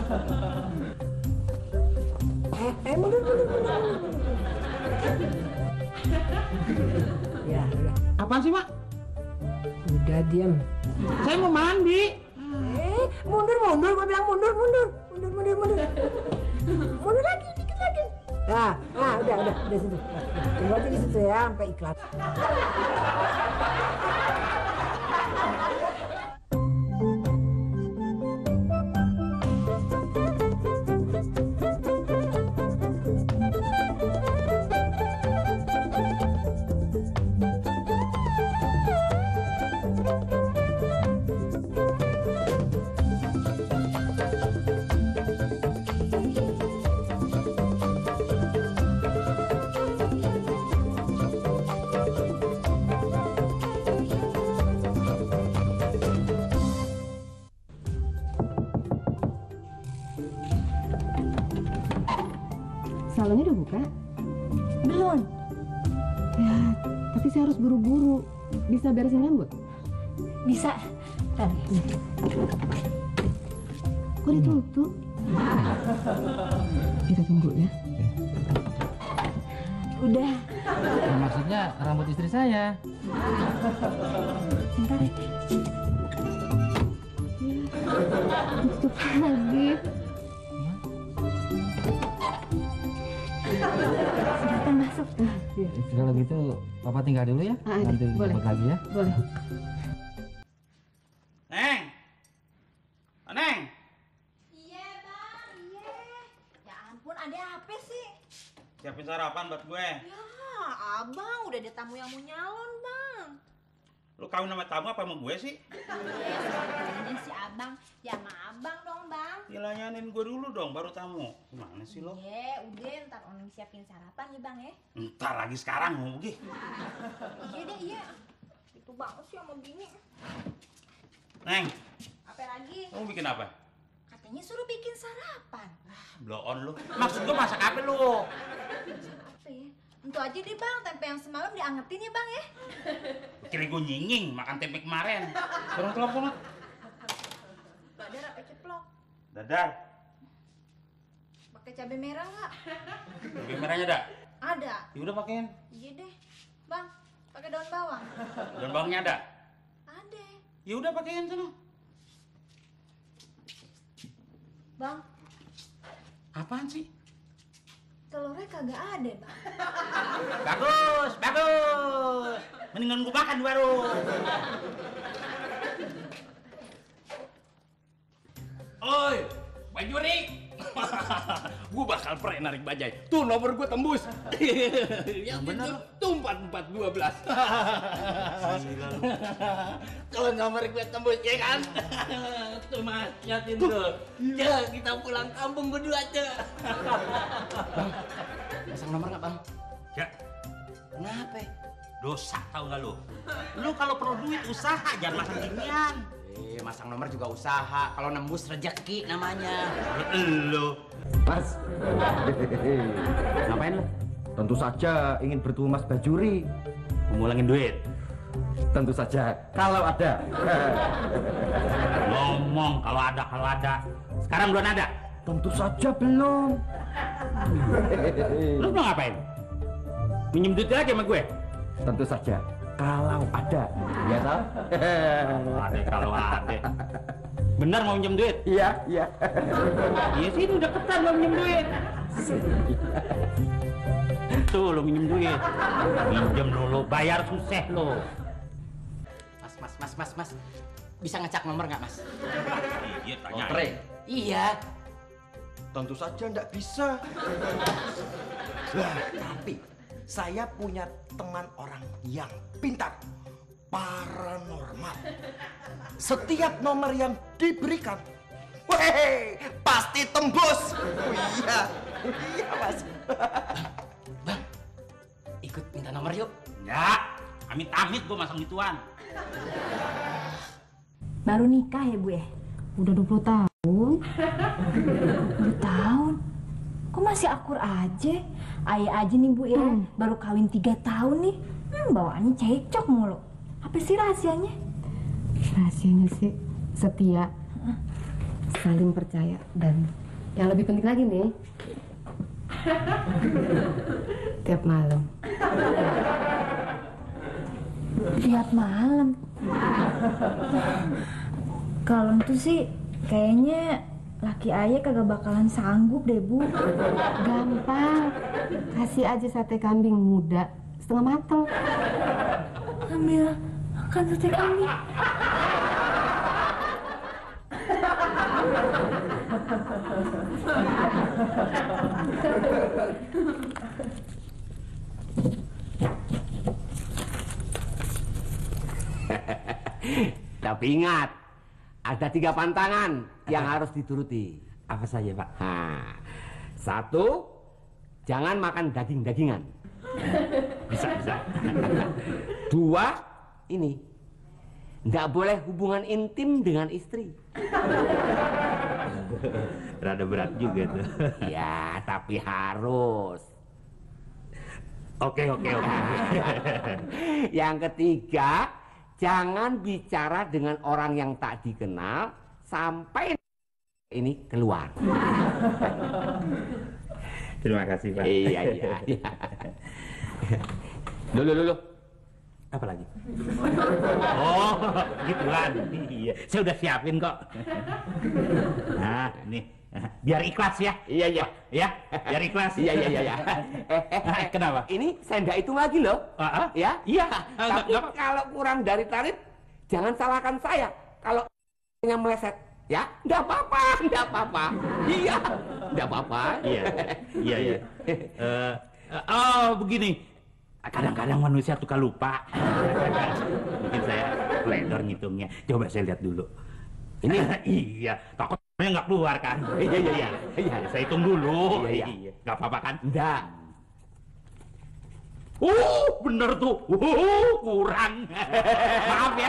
Mundur. Ya. Apaan sih, Mak? Udah diam. Saya mau mandi. Mundur, gua bilang mundur. Mundur lagi, dikit lagi. Nah, udah situ. Tunggu aja di situ ya, sampai ikhlas. Salonnya udah buka? Belum. Ya, tapi saya harus buru-buru. Bisa beresin rambut? Bisa. Kok ditutup? Kita tunggu ya. Udah. Maksudnya rambut istri saya. Bentar ya. Tutup lagi. Silahkan masuk. Kalau gitu, Papa tinggal dulu ya. Nanti boleh. jemput lagi ya. Boleh. Neng. Iya bang, iya. Ya ampun, ada apa sih? Siapin sarapan buat gue. Ya abang, udah ada tamu yang mau nyalon bang. Lu kawin sama tamu apa sama gue sih? Ini si abang, ya sama abang dong bang. Ya layanin gue dulu dong, baru tamu. Gimana sih lo? Iya, udah ntar on siapin sarapan ya bang ya. Ntar lagi sekarang mau pergi. Iya deh, iya. Itu banget sih sama bini. Neng, Apa lagi? kamu bikin apa? Katanya suruh bikin sarapan. Blow on lu. Maksud gue masak apa lu? Apa ya? Entu aja deh bang, tempe yang semalam diangetin ya bang ya. Kira gue nyinging makan tempe kemarin. Turun telepon. Dadar apa ceplok? Dadar. Pakai cabai merah nggak? Cabai merahnya ada? Ada. Ya udah pakein. Iya deh. Bang, pakai daun bawang. Dan bawangnya ada? Ada. Ya udah pakein sana. Bang, Apaan sih? telurnya kagak ada bang. Bagus. Mendingan gue makan di warung. Oi, Bajuri. Gue bakal pernah narik bajai. Tuh nomor gue tembus. Yang bener tuh 4412. Kalau nomor gue tembus ya kan? Tuh mas, nyatin tuh. Ya kita pulang kampung berdua aja. Bang, pasang nomor nggak bang? Ya, Kenapa? dosa tau gak lu? Lu kalau perlu duit usaha, jangan makan ginian. Masang nomor juga usaha. Kalau nembus rezeki namanya. Lu. Mas, Ngapain lu? tentu saja ingin bertemu Mas Bajuri. Ngulangin duit. Tentu saja, kalau ada. Ngomong kalau ada. Sekarang belum ada. Tentu saja belum. Lu mau ngapain? Minjem duit lagi sama gue? Tentu saja, kalau ada. Ya toh? Kalau ada. Bener mau minjem duit? Iya. Iya sih, udah deketan lo minjem duit. Tuh lo minjem duit. Minjem dulu, bayar susah lo. Mas. Bisa ngecek nomor nggak mas? Iya, tanya. Lotre. Iya. Tentu saja enggak bisa. Lah, tapi saya punya teman orang yang pintar, paranormal. Setiap nomor yang diberikan, weh, pasti tembus. Oh, iya mas. Bang, ikut minta nomor yuk. Ya, amit-amit gue masang gituan. Baru nikah ya bu ya? Udah 20 tahun. 20 tahun? Kok masih akur aja? Ayah aja nih bu ya, baru kawin 3 tahun nih. Bawaannya cekcok mulu. Apa sih rahasianya? Rahasianya sih setia. saling percaya, dan yang lebih penting lagi nih, tiap malam. Tiap malam. Kalau itu sih kayaknya laki ayah kagak bakalan sanggup deh, Bu. Gampang, kasih aja sate kambing muda setengah mateng. Ambil makan sate kambing. Tapi ingat, ada 3 pantangan yang harus dituruti. Apa saja, Pak? Nah, 1, jangan makan daging-dagingan. Bisa. 2, ini, nggak boleh hubungan intim dengan istri. Rada berat juga tuh. Ya, tapi harus. Oke. Yang ketiga, jangan bicara dengan orang yang tak dikenal sampai ini keluar. Terima kasih, Pak. Iya. Loh. Apa lagi? Oh, gituan. Iya, saya udah siapin kok. Nah, nih. Biar ikhlas ya. Iya. Ya, biar ikhlas. Iya. Kenapa? Ini saya nggak hitung lagi loh. Ya? Iya. Tapi kalau kurang dari tarif, jangan salahkan saya. Kalau yang meleset, ya, nggak apa-apa. Iya, nggak apa-apa. Iya. Begini. Kadang-kadang manusia suka lupa. Mungkin saya ledor ngitungnya. Coba saya lihat dulu. Ini iya, takutnya nggak keluar kan? Iya. Saya hitung dulu. Iya. Nggak apa-apa kan? Enggak. Bener tuh. Kurang. Maaf ya.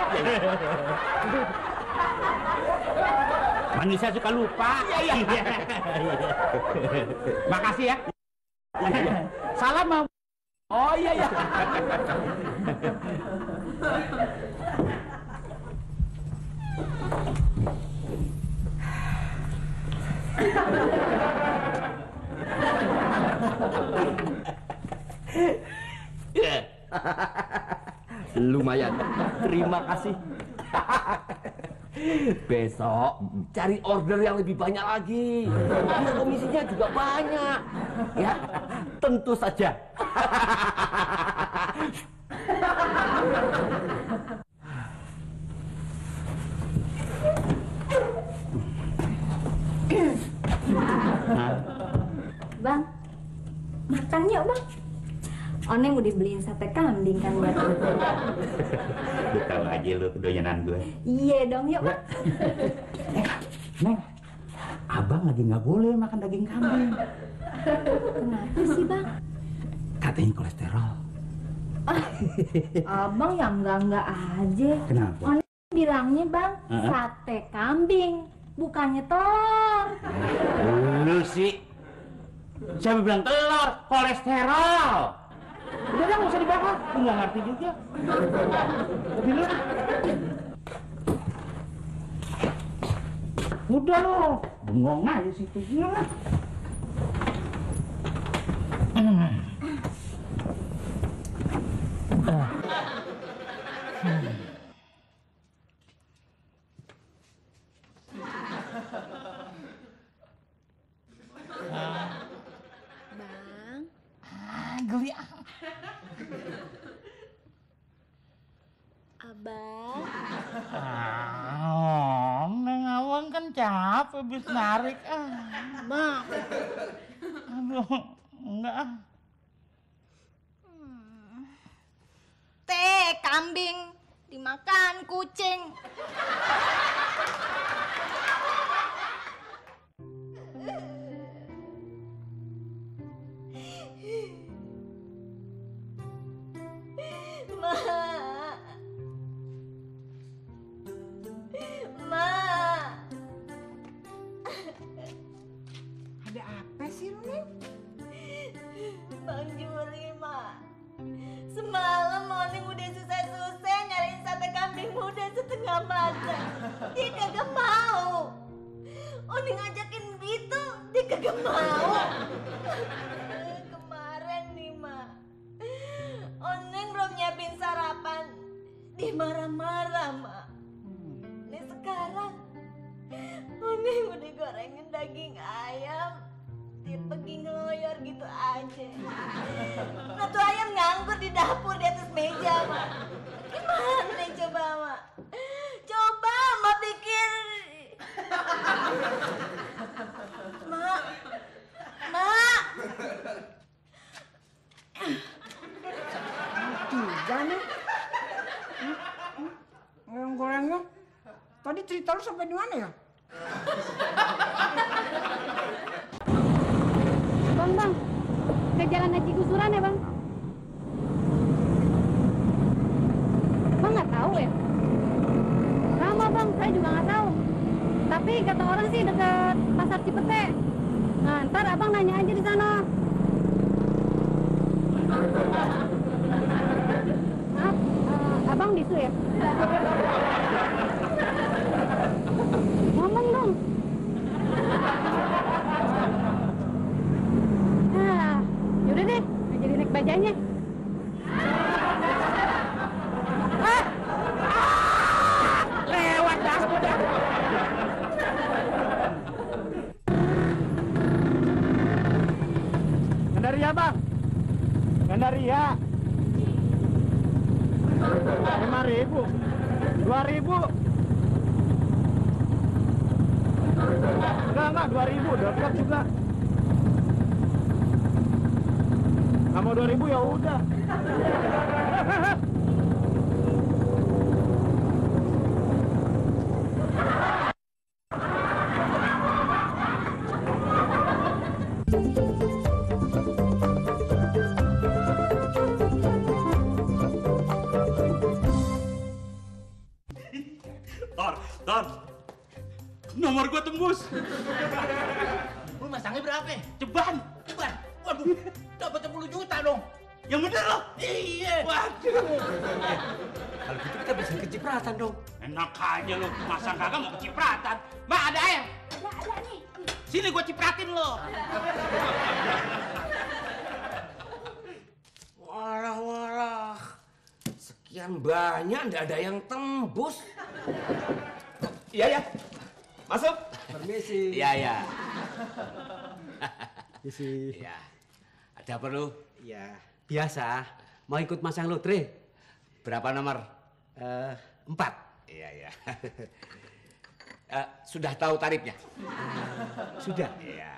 Manusia suka lupa. Iya. Makasih ya. Salam, Mam. Oh iya. Lumayan. Terima kasih. Besok cari order yang lebih banyak lagi. Biar komisinya juga banyak. Ya, tentu saja. Bang, makan yuk, Bang. Oneng udah beliin sate kambing kan buat lu. Lu tahu aja lu kedoyanan gue. Iya dong, yuk, Bang. Neng, abang lagi nggak boleh makan daging kambing. Kenapa sih, Bang? Katanya kolesterol. Abang yang enggak aja. Kenapa? Oneng bilangnya, Bang, sate kambing, bukannya telur. Lu sih. Siapa bilang telur? Kolesterol. Udah nggak usah dibahas. Lu nggak ngerti juga. Tapi lu. Udah lo. Bengong aja situ. Geli. Abang. Neng Awang kan capek habis narik. Bang. Aduh, enggak. Teh kambing dimakan kucing. Ada apa sih lu, Neng? Bang Juri, Mak. Semalam Moning udah susah-susah nyariin sate kambing muda setengah matang. Dia kagak mau. Oni ngajakin gitu, dia kagak mau. Kemarin nih, Mak. Oneng belum nyiapin sarapan. Dia marah-marah, Mak. Nih sekarang Oneng udah gorengin daging ayam. Dia pergi ngeloyor gitu aja. Nah tuh ayam nganggur di dapur di atas meja, Mak. Gimana nih coba, Mak? Coba Mak pikir. Mak. Mak. Tiga nih. Goreng-gorengnya. Tadi cerita lu sampai di mana ya? Bang, ke jalan Haji Gusuran ya, Bang? Bang nggak tahu ya? Sama, Bang, saya juga nggak tahu. Tapi kata orang sih dekat Pasar Cipete. Nah, ntar Abang nanya aja di sana. Maaf, Abang bisu ya? Ngomong dong. Nah, yaudah deh, nggak jadi naik bajanya. Lewat dah. Gandaria, Bang. Gandaria. 5.000. 2.000. Enggak, 2.000. Dapat juga. Nggak mau 2.000 ya udah. Tor, nomor gua tembus. Lu masangnya berapa? Ceban. Waduh, dapat 10 juta dong. Yang bener loh. Iya. Waduh. Kalau gitu kita bisa kecipratan dong. Enak aja lo, masa kagak mau kecipratan. Mbak, ada air? Ada nih. Sini gua cipratin lo. Walah. Sekian banyak nggak ada yang tembus. Iya ya. Masuk. Permisi. Iya. Permisi. Iya. Ada apa lu? Ya, biasa. Mau ikut masang lotre? Berapa nomor? 4. Iya. Sudah tahu tarifnya? Sudah. Iya.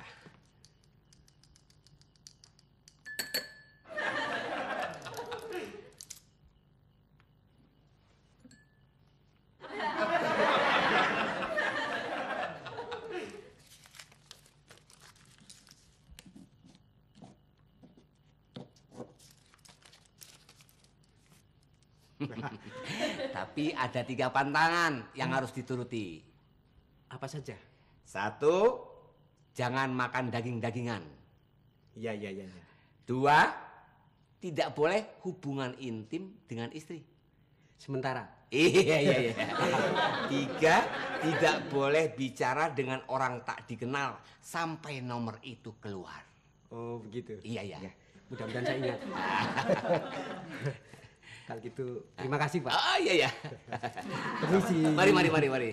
Tapi ada 3 pantangan yang harus dituruti. Apa saja? 1, jangan makan daging-dagingan. Iya. 2, tidak boleh hubungan intim dengan istri. Sementara. Iya. 3, tidak boleh bicara dengan orang tak dikenal sampai nomor itu keluar. Oh, begitu. Iya. Mudah-mudahan saya ingat. Kalau gitu, terima kasih, Pak. Oh, iya. Permisi. Mari.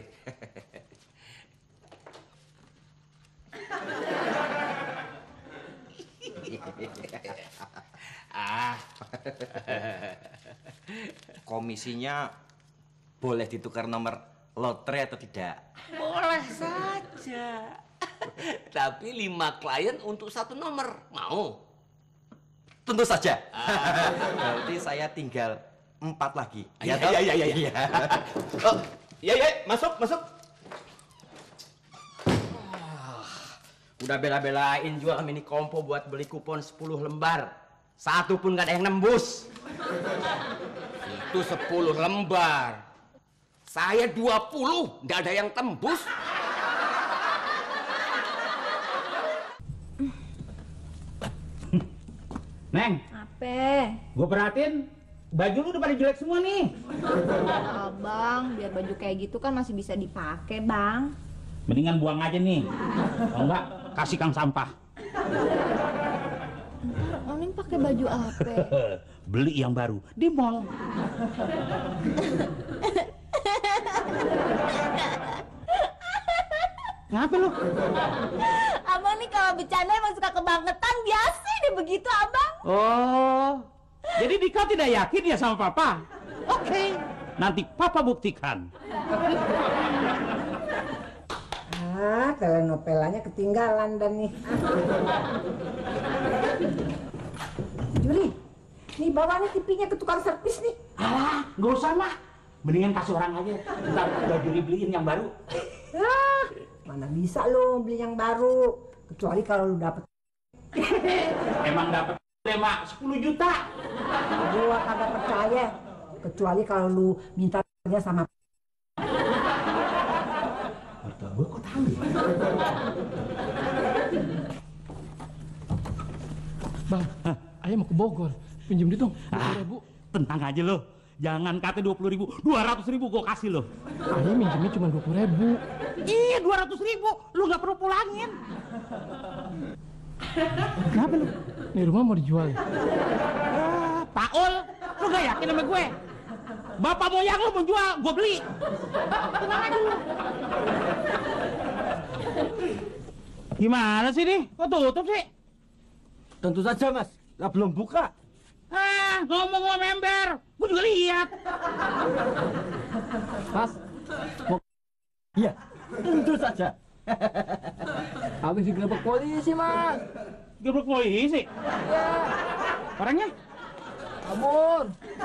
Komisinya boleh ditukar nomor lotre atau tidak? Boleh saja. Tapi 5 klien untuk 1 nomor. Mau? Tentu saja. Berarti saya tinggal 4 lagi. Iya. Oh, iya, masuk. Udah bela-belain jual mini kompo buat beli kupon 10 lembar. 1 pun gak ada yang nembus. Itu 10 lembar. Saya 20, nggak ada yang tembus. Neng, Apa? gue perhatiin baju lu udah pada jelek semua nih. Abang, biar baju kayak gitu kan masih bisa dipakai, Bang. Mendingan buang aja nih. Kalau enggak, kasih kang sampah. Oneng pakai baju apa? Beli yang baru di mall. Ngapa lu? Abang nih kalau bercanda emang suka kebangetan, biasa deh begitu abang. Oh, jadi Dika tidak yakin ya sama papa? Oke, nanti papa buktikan. Telenovelanya ketinggalan dan nih. Juli, nih bawa nih TV-nya ke tukang servis nih. Alah, nggak usah mah. Mendingan kasih orang aja. Ntar baju dibeliin yang baru. Mana bisa lo beli yang baru, kecuali kalau lu dapet. Emang dapat deh mak 10 juta. Gua kagak percaya, kecuali kalau lu minta dia sama. Mertua gue kok tahu ya? Bang, ayah mau ke Bogor. Pinjam duit dong, 20.000. Tenang aja lo. Jangan kata 20.000, 200.000 gue kasih lo. Ayah minjemnya cuma 20.000. Iya 200.000, lu nggak perlu pulangin. Kenapa lu? Nih rumah mau dijual. Paul, lu gak yakin sama gue? Bapak moyang lu mau jual, gue beli. Tenang aja lu. Gimana sih nih? Kok tutup sih? Tentu saja mas, lah belum buka. Ngomong ember, gue juga lihat. Mas, mau... Iya, tentu saja. Habis digerebek polisi mas. Gerbek polisi? Orangnya? Kabur.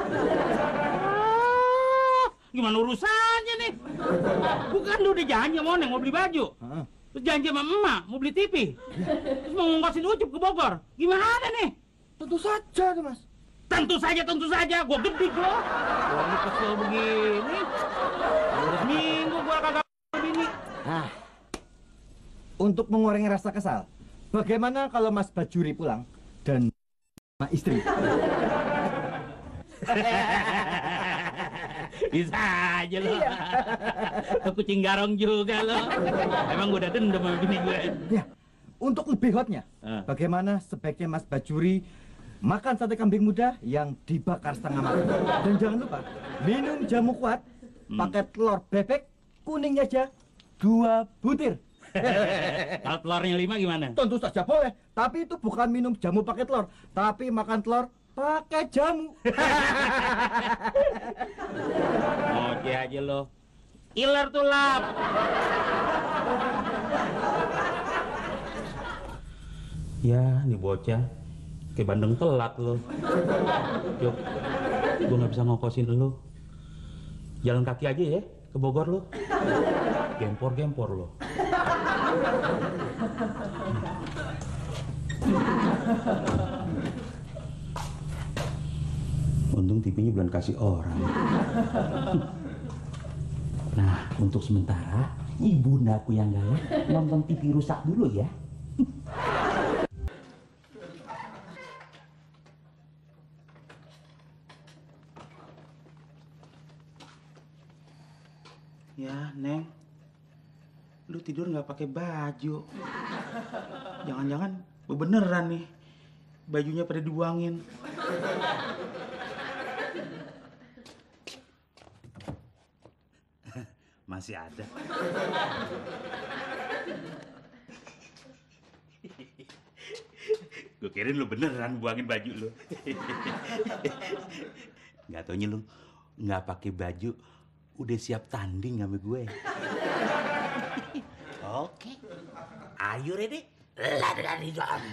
Gimana urusannya nih? Bukan lu udah janji sama Oneng mau beli baju. Terus janji sama emak mau beli TV. Terus mau ngongkosin Ucup ke Bogor. Gimana nih? Tentu saja tuh mas. Tentu saja. Gua gede gua. Gua ini kesel begini. Udah seminggu gua kagak begini. Nah, untuk mengurangi rasa kesal, bagaimana kalau Mas Bajuri pulang dan sama istri? Bisa aja lo. Kucing garong juga lo. Emang gua udah dendam sama bini gue. Ya, untuk lebih hotnya, bagaimana sebaiknya Mas Bajuri makan sate kambing muda yang dibakar setengah matang. Dan jangan lupa, minum jamu kuat, pakai telur bebek, kuningnya aja 2 butir. Kalau telurnya 5 gimana? Tentu saja boleh, tapi itu bukan minum jamu pakai telur, tapi makan telur pakai jamu. Oke aja lo. Iler tuh lap. Ya, nih bocah. Kayak bandeng telat lo. Yuk, gue nggak bisa ngongkosin lo. Jalan kaki aja ya ke Bogor lo. Gempor lo. Untung TV-nya belum kasih orang. Nah, untuk sementara ibundaku yang galak nonton TV rusak dulu ya. Ya, Neng. Lu tidur nggak pakai baju. Jangan-jangan beneran nih. Bajunya pada dibuangin. Masih ada. Gue kirain lu beneran buangin baju lu. Nggak taunya lu nggak pakai baju udah siap tanding sama gue. Oke. Are you ready? Lari dong.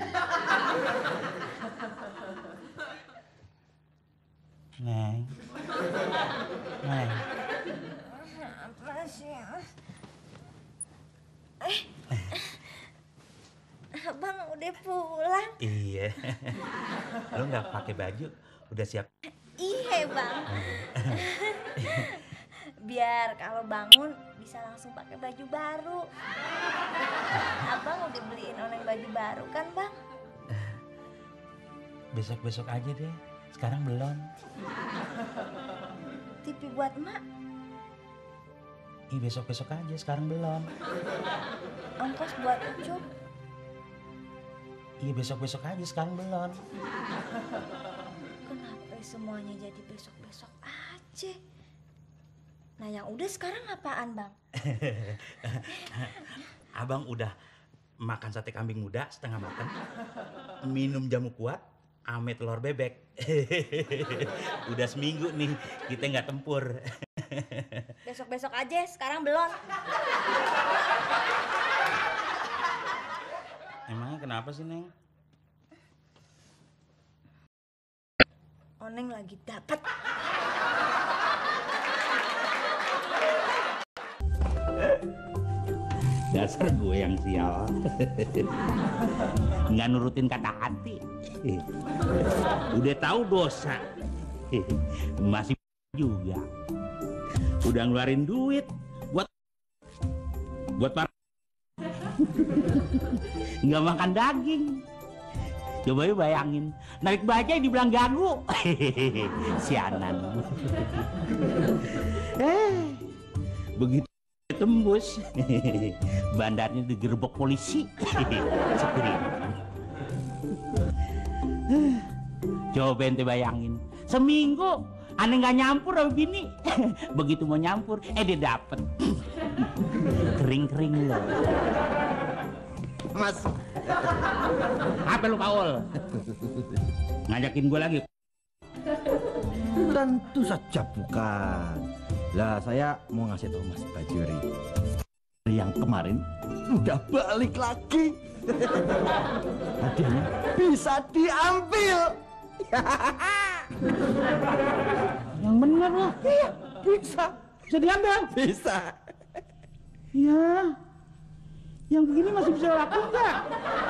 Neng. Apa sih? Abang udah pulang? Iya. Lu nggak pakai baju udah siap. Iya bang. Biar kalau bangun bisa langsung pakai baju baru. Abang udah beliin Oneng baju baru kan bang? Besok-besok aja deh. Sekarang belum. TV buat emak? besok-besok aja, sekarang belum. Ongkos buat Ucup. Iya, besok-besok aja, sekarang belum. Kenapa semuanya jadi besok-besok aja? Nah, yang udah sekarang apaan, Bang? Abang udah makan sate kambing muda setengah matang, minum jamu kuat, ame telur bebek. Udah seminggu nih kita nggak tempur. Besok-besok aja, sekarang belum. Emangnya kenapa sih, Neng? Oneng lagi dapat. Dasar gue yang sial. Nggak nurutin kata hati. Udah tahu dosa, masih juga. Udah ngeluarin duit buat para nggak makan daging. Coba yuk bayangin, narik bajai dibilang ganggu. Sianan. Begitu tembus, bandarnya digerebek polisi. Coba ente bayangin, seminggu aneh nggak nyampur sama bini. Begitu mau nyampur, dia dapet. Kering-kering loh. Mas, Apa lu, Paul? Ngajakin gue lagi? Tentu saja bukan. Lah, saya mau ngasih tahu Mas Bajuri. Yang kemarin udah balik lagi. Hadiahnya bisa diambil. Yang bener loh. Iya, bisa. Bisa diambil? Bisa. Ya. Yang begini masih bisa laku nggak?